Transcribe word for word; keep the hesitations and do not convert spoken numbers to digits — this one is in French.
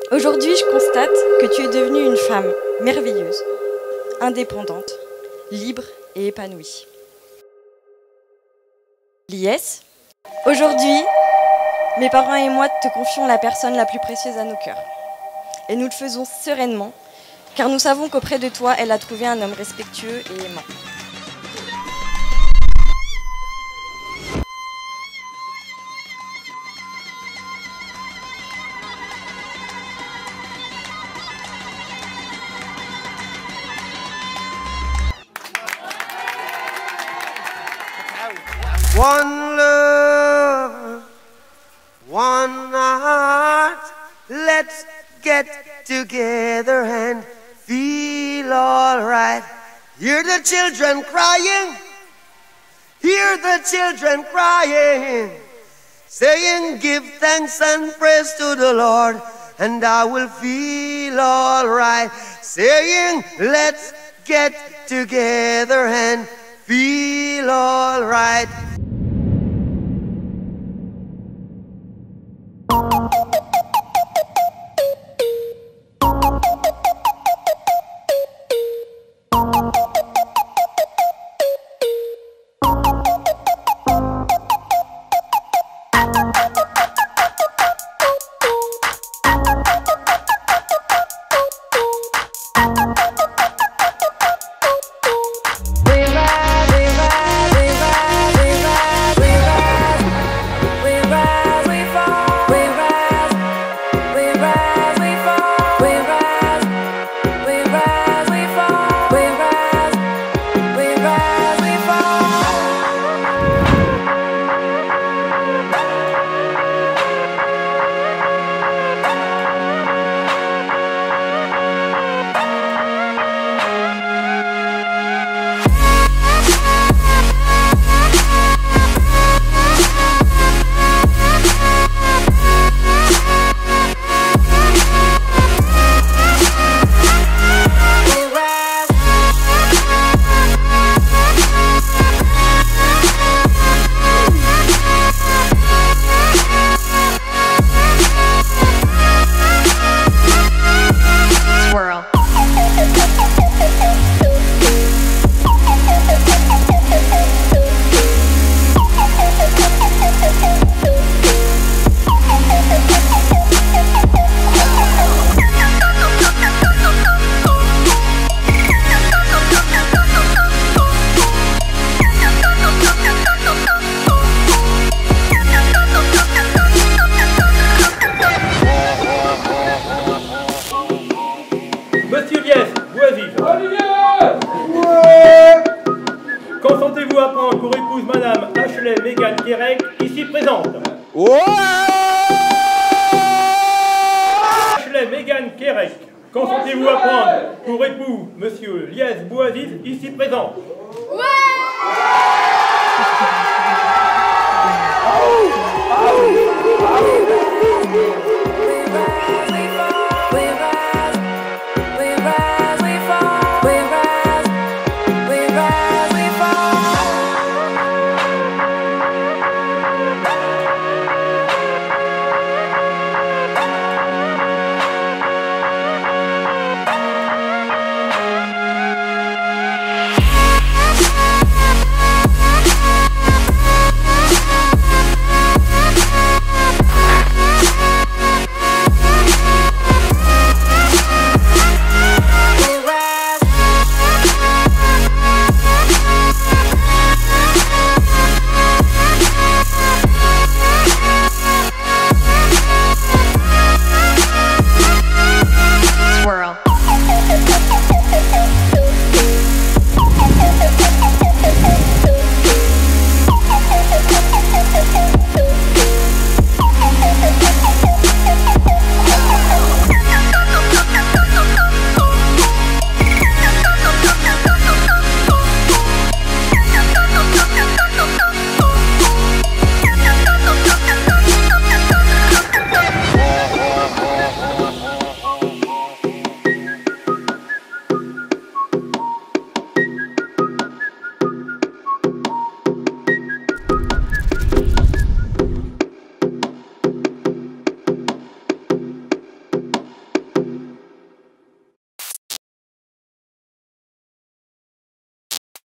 Aujourd'hui, je constate que tu es devenue une femme merveilleuse, indépendante, libre et épanouie. Lies, aujourd'hui, mes parents et moi te confions la personne la plus précieuse à nos cœurs. Et nous le faisons sereinement, car nous savons qu'auprès de toi, elle a trouvé un homme respectueux et aimant. One love, one heart, let's get together and feel alright. Hear the children crying, hear the children crying, saying give thanks and praise to the Lord and I will feel alright. Saying let's get together and feel alright. Consentez-vous à prendre pour épouse Madame Ashley Megan Kerek, ici présente. Ouais. Ashley Megan Kerek, consentez-vous à prendre pour époux Monsieur Lies Bouaziz, ici présent. Ouais. Oh, oh, oh.